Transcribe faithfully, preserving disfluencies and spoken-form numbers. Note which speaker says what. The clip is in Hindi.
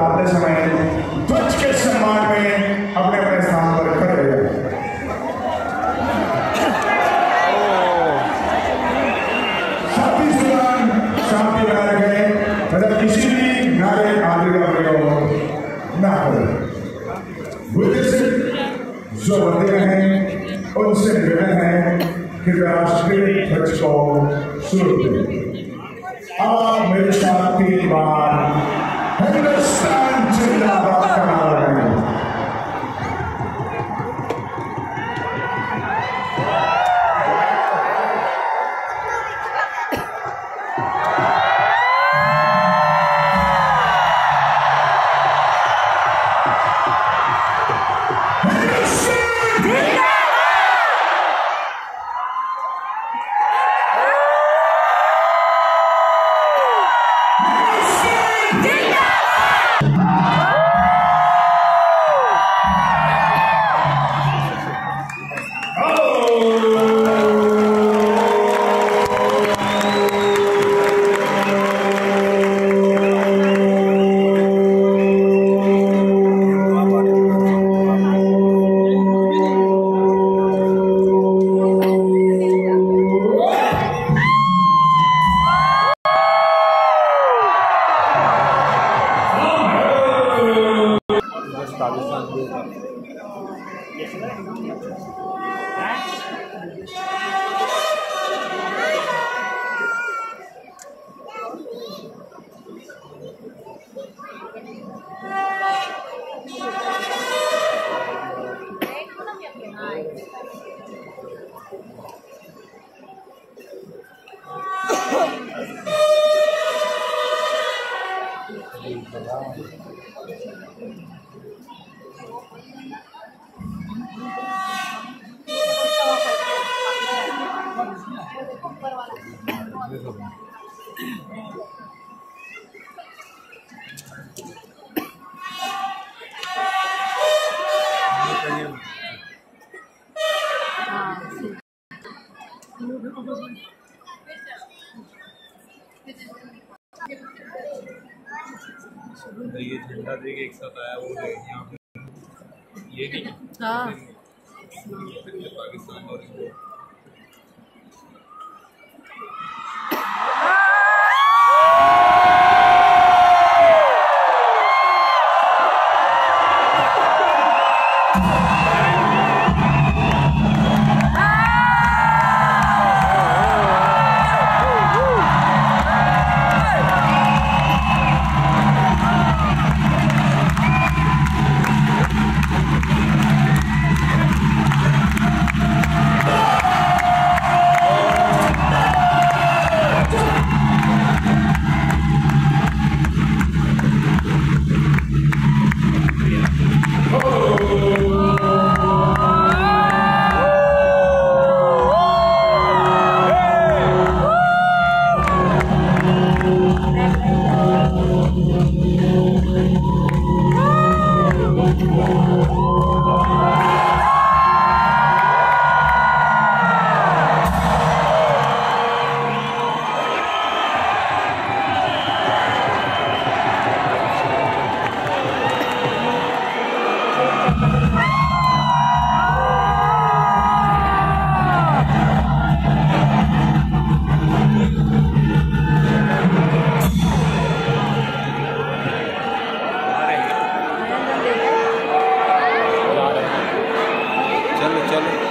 Speaker 1: बुलाते समय ध्वज के सम्मान में अपने अपने स्थान पर खड़े रहे। शांति सुदान शांति बना रखे, मतलब किसी भी नारे आदि का प्रयोग न करें। जो बंदे हैं उनसे निवेदन है कि राष्ट्रीय ध्वज को शुरू करें। अब मेरे साथ तीन बार हिंदुस्तान जिंदाबाद का नारा लगाएंगे।
Speaker 2: ये झंडा देके एक साथ आया वो यहाँ पे ये नहीं
Speaker 3: हाँ
Speaker 2: पाकिस्तान और चलो चलो